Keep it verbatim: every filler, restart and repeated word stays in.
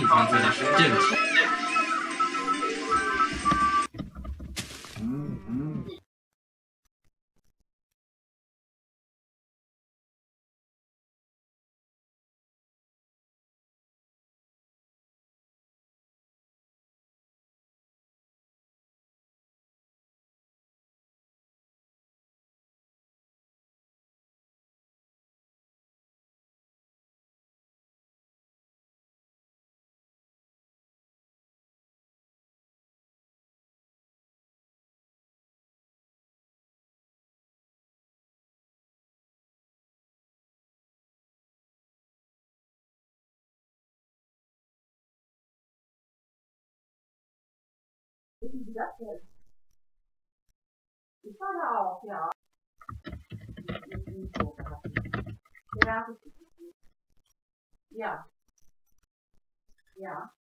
Fernseher, stimmt. Wie das denn? Ich war da auch, ja. Ja, ja. Ja.